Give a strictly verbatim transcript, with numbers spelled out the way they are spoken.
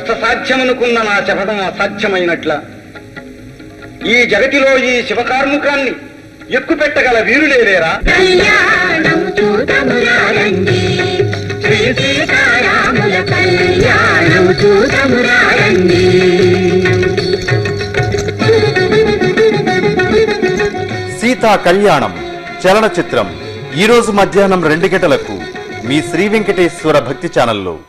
కష్ట సాధ్యమనుకున్న నా శపథం అసాధ్యమైనట్ల ఈ జగతిలో ఈ శివకార్ముకాన్ని ఎక్కుపెట్టగల వీరులేరా? సీతా కళ్యాణం చలనచిత్రం ఈ రోజు మధ్యాహ్నం రెండు గంటలకు మీ శ్రీ వెంకటేశ్వర భక్తి ఛానల్లో.